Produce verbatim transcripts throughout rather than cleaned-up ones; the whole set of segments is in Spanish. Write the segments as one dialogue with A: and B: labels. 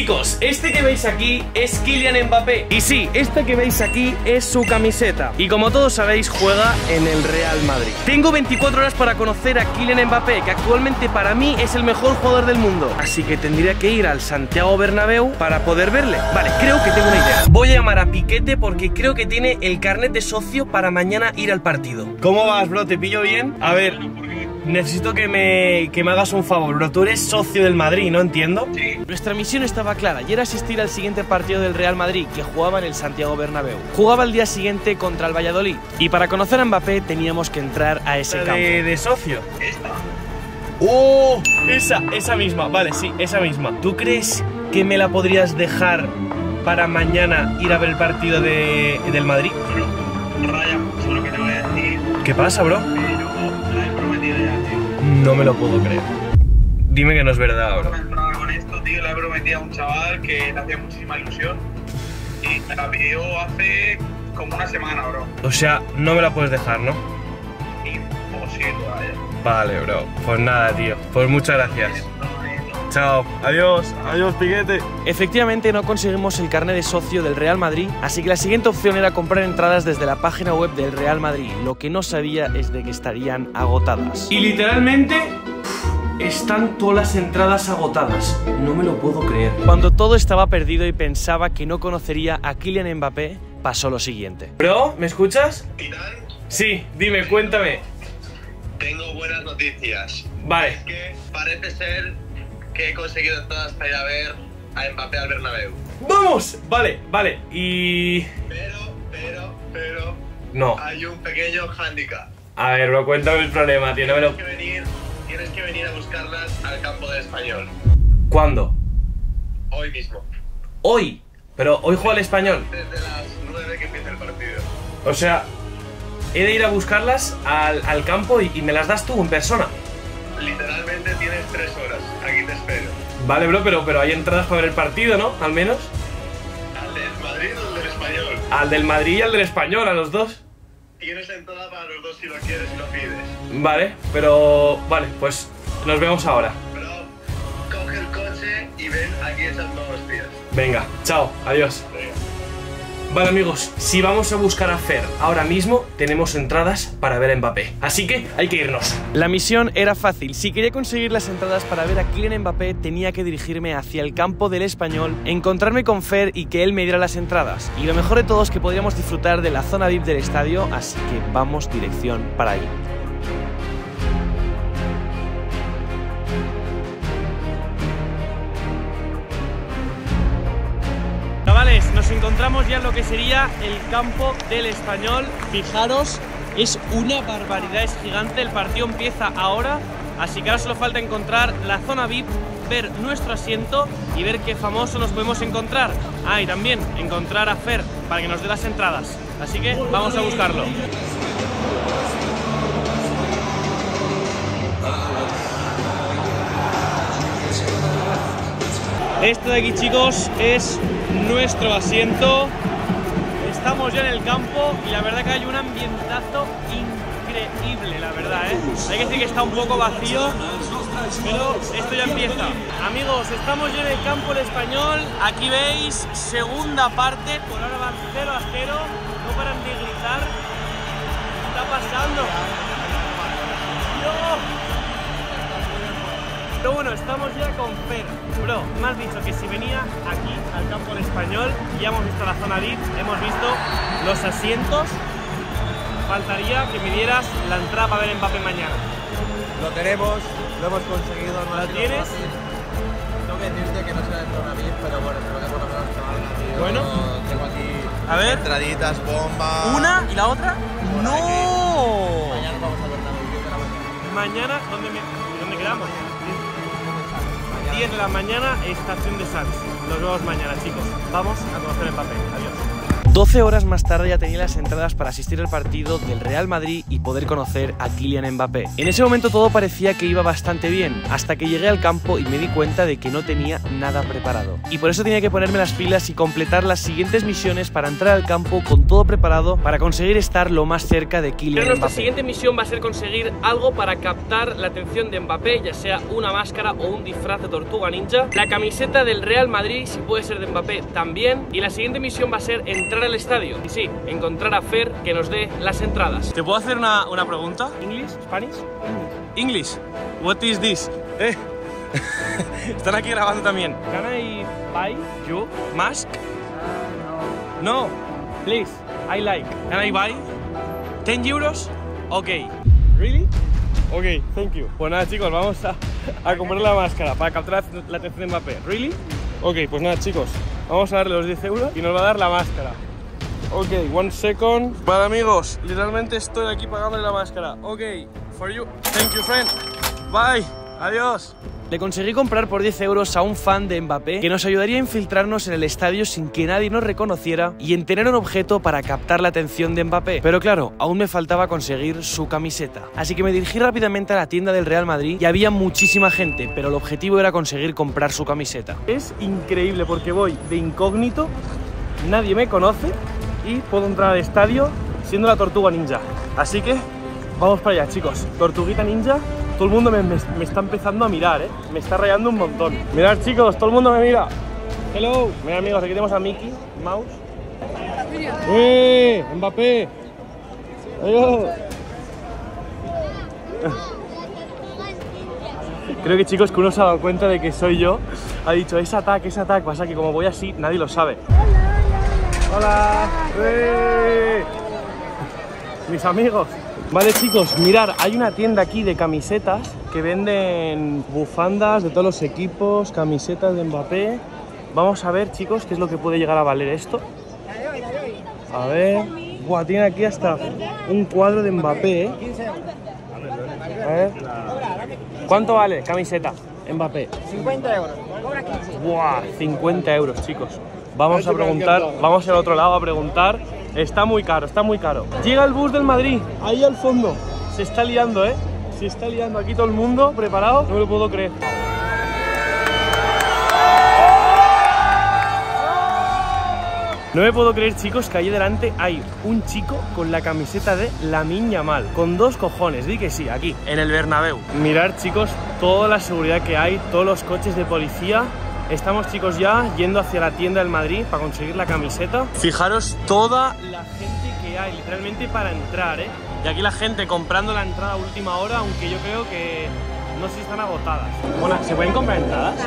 A: Chicos, este que veis aquí es Kylian Mbappé. Y sí, este que veis aquí es su camiseta. Y como todos sabéis, juega en el Real Madrid. Tengo veinticuatro horas para conocer a Kylian Mbappé, que actualmente para mí es el mejor jugador del mundo. Así que tendría que ir al Santiago Bernabéu para poder verle. Vale, creo que tengo una idea. Voy a llamar a Piquete porque creo que tiene el carnet de socio para mañana ir al partido. ¿Cómo vas, bro? ¿Te pillo bien? A ver, necesito que me, que me hagas un favor, bro. Tú eres socio del Madrid, ¿no? Entiendo. Sí. Nuestra misión estaba clara y era asistir al siguiente partido del Real Madrid, que jugaba en el Santiago Bernabéu. Jugaba el día siguiente contra el Valladolid. Y para conocer a Mbappé teníamos que entrar a ese campo. ¿De, de socio? Esta. ¡Oh! Esa, esa misma. Vale, sí, esa misma. ¿Tú crees que me la podrías dejar para mañana ir a ver el partido de, del Madrid? Bro, raya mucho lo que te voy a decir. ¿Qué pasa, bro? No me lo puedo creer. Dime que no es verdad, bro.
B: Con esto, tío, le he prometido a un chaval que le hacía muchísima ilusión y me la pidió hace como una semana, bro.
A: O sea, no me la puedes dejar, ¿no?
B: Imposible, vaya.
A: Vale, bro. Pues nada, tío. Pues muchas gracias. Chao. Adiós. Adiós, Piquete. Efectivamente no conseguimos el carnet de socio del Real Madrid, así que la siguiente opción era comprar entradas desde la página web del Real Madrid. Lo que no sabía es de que estarían agotadas. Y literalmente están todas las entradas agotadas. No me lo puedo creer. Cuando todo estaba perdido y pensaba que no conocería a Kylian Mbappé, pasó lo siguiente. Bro, ¿me escuchas?
B: ¿Titán?
A: Sí, dime, cuéntame.
B: Tengo buenas noticias.
A: Vale.
B: Es que parece ser que he conseguido entradas para ir a ver a Mbappé al Bernabéu.
A: ¡Vamos! Vale, vale, y...
B: Pero, pero, pero...
A: No.
B: Hay un pequeño hándicap.
A: A ver, bro, cuéntame el problema, tío, no me lo...
B: Tienes que venir, tienes que venir a buscarlas al campo del Español.
A: ¿Cuándo?
B: Hoy mismo.
A: Hoy. Pero hoy juega el Español.
B: Desde las nueve que empieza el partido.
A: O sea, he de ir a buscarlas al, al campo y, y me las das tú en persona.
B: Literalmente tienes tres horas. Aquí te espero.
A: Vale, bro, pero, pero hay entradas para ver el partido, ¿no? Al menos.
B: ¿Al del Madrid o al del Español?
A: Al del Madrid y al del Español, a los dos.
B: Tienes entrada para los dos si lo quieres y lo pides.
A: Vale, pero... Vale, pues nos vemos ahora.
B: Bro, coge el coche y ven aquí esas nuevos días.
A: Venga, chao, adiós.
B: Venga.
A: Vale, amigos, si vamos a buscar a Fer ahora mismo, tenemos entradas para ver a Mbappé. Así que hay que irnos. La misión era fácil. Si quería conseguir las entradas para ver a Kylian Mbappé, tenía que dirigirme hacia el campo del Español, encontrarme con Fer y que él me diera las entradas. Y lo mejor de todo es que podríamos disfrutar de la zona V I P del estadio, así que vamos dirección para ahí. Chavales, nos encontramos ya en lo que sería el campo del Español. Fijaros, es una barbaridad, es gigante. El partido empieza ahora, así que ahora solo falta encontrar la zona V I P, ver nuestro asiento y ver qué famoso nos podemos encontrar. Ah, y también encontrar a Fer para que nos dé las entradas. Así que vamos a buscarlo. Esto de aquí, chicos, es nuestro asiento. Estamos ya en el campo y la verdad que hay un ambientazo increíble, la verdad, ¿eh? Hay que decir que está un poco vacío, pero esto ya empieza. Amigos, estamos ya en el campo del Español. Aquí veis, segunda parte, por ahora van cero a cero. No paran de gritar. ¿Qué está pasando? ¡No! Pero bueno, estamos ya con Fer. Bro, me has dicho que si venía aquí al campo del Español, ya hemos visto la zona V I P, hemos visto los asientos. Faltaría que me dieras la entrada para ver Mbappé mañana.
C: Lo tenemos, lo hemos conseguido. No
A: ¿La tienes?
C: Tengo que decirte que no será de zona V I P, pero bueno, espero que por lo menos chaval, tío.
A: Bueno.
C: Tengo aquí
A: a ver.
C: entraditas, bombas.
A: ¿Una y la otra? ¡No!
C: Aquí. Mañana vamos a ver la vídeo de la mañana.
A: Mañana, ¿dónde, me, ¿dónde quedamos? diez de la mañana, estación de Sants. Nos vemos mañana, chicos. Vamos a conocer Mbappé. Adiós. doce horas más tarde ya tenía las entradas para asistir al partido del Real Madrid y poder conocer a Kylian Mbappé. En ese momento todo parecía que iba bastante bien, hasta que llegué al campo y me di cuenta de que no tenía nada preparado. Y por eso tenía que ponerme las pilas y completar las siguientes misiones para entrar al campo con todo preparado para conseguir estar lo más cerca de Kylian Mbappé. Nuestra siguiente misión va a ser conseguir algo para captar la atención de Mbappé, ya sea una máscara o un disfraz de tortuga ninja, la camiseta del Real Madrid, si puede ser de Mbappé también, y la siguiente misión va a ser entrar al estadio y sí, encontrar a Fer que nos dé las entradas. ¿Te puedo hacer una, una pregunta? ¿English? ¿Spanish? English. What is this? Eh. Están aquí grabando también. Can I buy you mask? Uh, no. No. Please. I like. Can I buy? ten euros? Ok. Really? Ok, thank you. Pues nada, chicos, vamos a, a comprar la máscara para capturar la atención de Mbappé. ¿Really? Ok, pues nada, chicos, vamos a darle los diez euros y nos va a dar la máscara. Ok, one second. Vale, amigos, literalmente estoy aquí pagándole la máscara. Ok, for you. Thank you, friend. Bye. Adiós. Le conseguí comprar por diez euros a un fan de Mbappé que nos ayudaría a infiltrarnos en el estadio sin que nadie nos reconociera y en tener un objeto para captar la atención de Mbappé. Pero claro, aún me faltaba conseguir su camiseta. Así que me dirigí rápidamente a la tienda del Real Madrid y había muchísima gente, pero el objetivo era conseguir comprar su camiseta. Es increíble porque voy de incógnito, nadie me conoce y puedo entrar al estadio siendo la tortuga ninja. Así que vamos para allá, chicos. Tortuguita ninja. Todo el mundo me, me, me está empezando a mirar, ¿eh? Me está rayando un montón. Mirad, chicos, todo el mundo me mira. Hello. Mira, amigos, aquí tenemos a Mickey Mouse. ¡Eh! ¡Mbappé! ¡Adiós! Creo que, chicos, que uno se ha dado cuenta de que soy yo. Ha dicho, es ataque, es ataque. Pasa que como voy así, nadie lo sabe. ¡Hola! ¡Eh! Mis amigos. Vale, chicos, mirad, hay una tienda aquí de camisetas que venden bufandas de todos los equipos, camisetas de Mbappé. Vamos a ver, chicos, qué es lo que puede llegar a valer esto. A ver... Buah, tiene aquí hasta un cuadro de Mbappé, ¿eh? A ver... ¿Cuánto vale camiseta Mbappé?
D: cincuenta euros.
A: Buah, cincuenta euros, chicos. Vamos a preguntar, vamos al otro lado a preguntar. Está muy caro, está muy caro. Llega el bus del Madrid, ahí al fondo. Se está liando, ¿eh? Se está liando aquí todo el mundo, preparado. No me lo puedo creer. No me puedo creer, chicos, que ahí delante hay un chico con la camiseta de Lamine Yamal. Con dos cojones, di que sí, aquí, en el Bernabéu. Mirad, chicos, toda la seguridad que hay, todos los coches de policía. Estamos, chicos, ya yendo hacia la tienda del Madrid para conseguir la camiseta. Fijaros toda la gente que hay, literalmente para entrar, ¿eh? Y aquí la gente comprando la entrada a última hora, aunque yo creo que no sé si están agotadas. Bueno, ¿se pueden comprar entradas?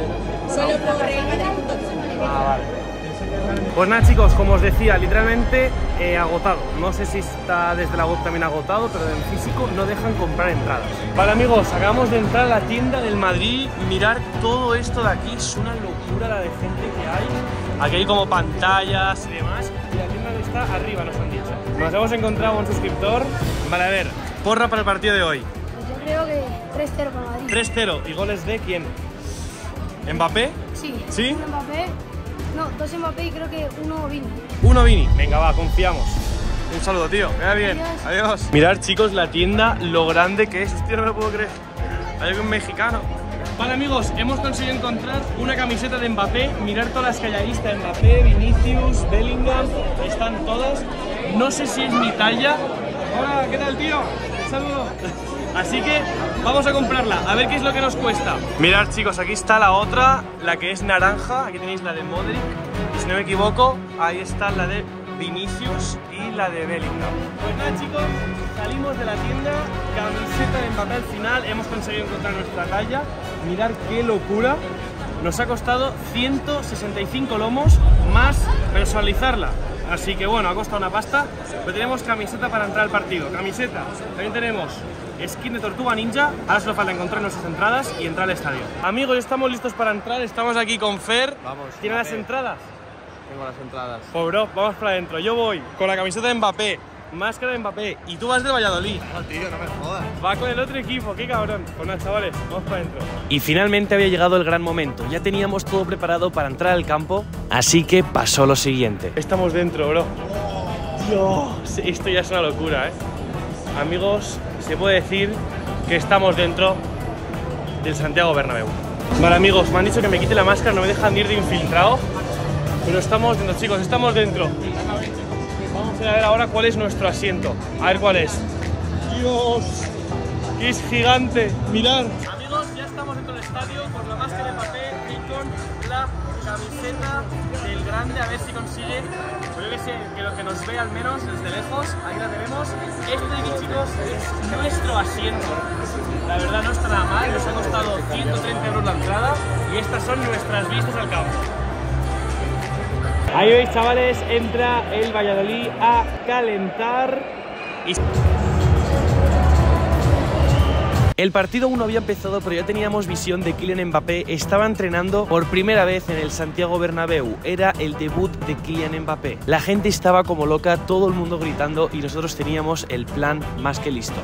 D: Solo por Real Madrid.
A: Ah, vale. Pues nada, chicos, como os decía, literalmente eh, agotado. No sé si está desde la web también agotado, pero en físico no dejan comprar entradas. Vale, amigos, acabamos de entrar a la tienda del Madrid. Mirar todo esto de aquí, es una locura la de gente que hay. Aquí hay como pantallas y demás. Y la tienda está arriba, nos han dicho. Nos hemos encontrado un suscriptor. Vale, a ver, porra para el partido de hoy.
E: Yo creo que tres cero para Madrid.
A: tres cero. ¿Y goles de quién? ¿Mbappé?
E: Sí.
A: ¿Sí?
E: Uno Mbappé. No, dos Mbappé y creo que uno Vini.
A: Uno Vini. Venga, va, confiamos. Un saludo, tío. Vaya bien.
E: Adiós.
A: Adiós. Mirad, chicos, la tienda, lo grande que es. Hostia, no me lo puedo creer. Hay un mexicano. Vale, amigos, hemos conseguido encontrar una camiseta de Mbappé. Mirad todas las que hay ahí. Está Mbappé, Vinicius, Bellingham. Están todas. No sé si es mi talla. Hola, ¿qué tal, tío? Un saludo. Así que vamos a comprarla, a ver qué es lo que nos cuesta. Mirad, chicos, aquí está la otra, la que es naranja. Aquí tenéis la de Modric. Y si no me equivoco, ahí está la de Vinicius y la de Bellingham. Pues nada, chicos, salimos de la tienda. Camiseta de Mbappé al final. Hemos conseguido encontrar nuestra talla. Mirad qué locura. Nos ha costado ciento sesenta y cinco lomos más personalizarla. Así que bueno, ha costado una pasta. Pero tenemos camiseta para entrar al partido. Camiseta. También tenemos skin de Tortuga Ninja. Ahora solo falta encontrar nuestras entradas y entrar al estadio. Amigos, estamos listos para entrar. Estamos aquí con Fer.
C: Vamos.
A: ¿Tiene las entradas?
C: Tengo las entradas.
A: Pues bro, vamos para adentro. Yo voy con la camiseta de Mbappé. máscara de Mbappé. Y tú vas del Valladolid.
C: No, tío, no me jodas.
A: Va con el otro equipo, qué cabrón. Pues nada, chavales, vamos para adentro. Y finalmente había llegado el gran momento. Ya teníamos todo preparado para entrar al campo, así que pasó lo siguiente. Estamos dentro, bro. Dios, esto ya es una locura, ¿eh? Amigos, se puede decir que estamos dentro del Santiago Bernabéu. Vale, amigos, me han dicho que me quite la máscara, no me dejan ir de infiltrado. Pero estamos dentro, chicos, estamos dentro. Vamos a ver ahora cuál es nuestro asiento. A ver cuál es. Dios, que es gigante. Mirad. Amigos, ya estamos dentro del estadio con la máscara de Mbappé y con la camiseta del grande. A ver si consigue. Creo que, sé, que lo que nos ve al menos desde lejos. Ahí la tenemos. Este de aquí, chicos, es nuestro asiento. La verdad no está nada mal. Nos ha costado ciento treinta euros la entrada. Y estas son nuestras vistas al campo. Ahí veis, chavales, entra el Valladolid a calentar. Y... el partido aún no había empezado, pero ya teníamos visión de Kylian Mbappé. Estaba entrenando por primera vez en el Santiago Bernabéu. Era el debut de Kylian Mbappé. La gente estaba como loca, todo el mundo gritando y nosotros teníamos el plan más que listo.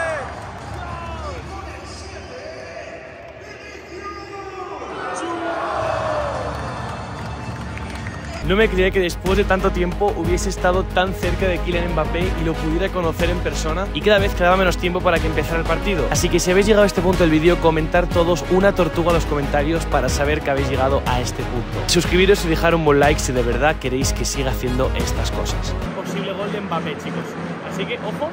A: No me creía que después de tanto tiempo hubiese estado tan cerca de Kylian Mbappé y lo pudiera conocer en persona, y cada vez quedaba menos tiempo para que empezara el partido. Así que si habéis llegado a este punto del vídeo, comentar todos una tortuga en los comentarios para saber que habéis llegado a este punto. Suscribiros y dejar un buen like si de verdad queréis que siga haciendo estas cosas. Posible gol de Mbappé, chicos. Así que, ojo.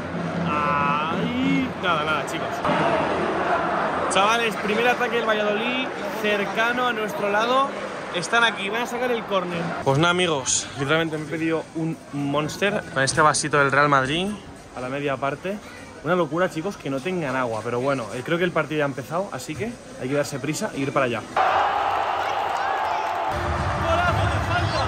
A: Ahí. Nada, nada, chicos. Chavales, primer ataque del Valladolid, cercano a nuestro lado. Están aquí, van a sacar el córner. Pues nada, amigos, literalmente me he pedido un Monster con este vasito del Real Madrid a la media parte. Una locura, chicos, que no tengan agua, pero bueno, creo que el partido ya ha empezado, así que hay que darse prisa e ir para allá. ¡Golazo de falta!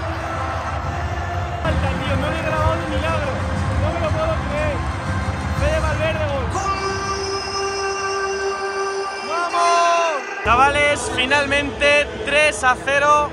A: Falta, tío, no le he grabado un milagro. No me lo puedo creer. Fede Valverde, gol. Chavales, finalmente tres a cero.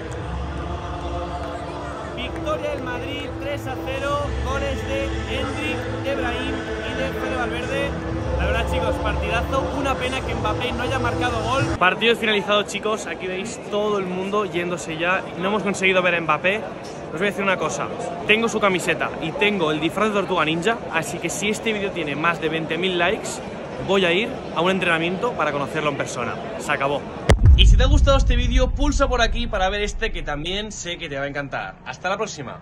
A: Victoria del Madrid, tres a cero. Goles de Endrick, de Brahim y de Fede Valverde. La verdad, chicos, partidazo. Una pena que Mbappé no haya marcado gol. Partido finalizado, chicos. Aquí veis todo el mundo yéndose ya. No hemos conseguido ver a Mbappé. Os voy a decir una cosa. Tengo su camiseta y tengo el disfraz de Tortuga Ninja. Así que si este vídeo tiene más de veinte mil likes, voy a ir a un entrenamiento para conocerlo en persona. Se acabó. Y si te ha gustado este vídeo, pulsa por aquí para ver este que también sé que te va a encantar. Hasta la próxima.